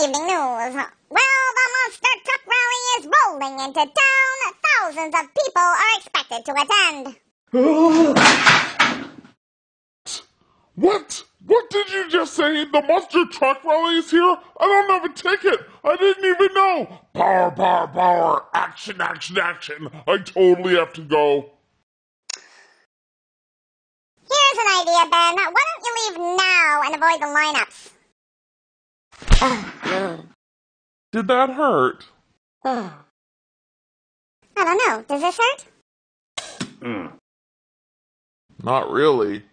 Evening news. Well, the monster truck rally is rolling into town. Thousands of people are expected to attend. What? What did you just say? The monster truck rally is here? I don't have a ticket. I didn't even know. Power, power, power. Action, action, action. I totally have to go. Here's an idea, Ben. Why don't you leave now and avoid the lineups? Did that hurt? I don't know. Does this hurt? Not really.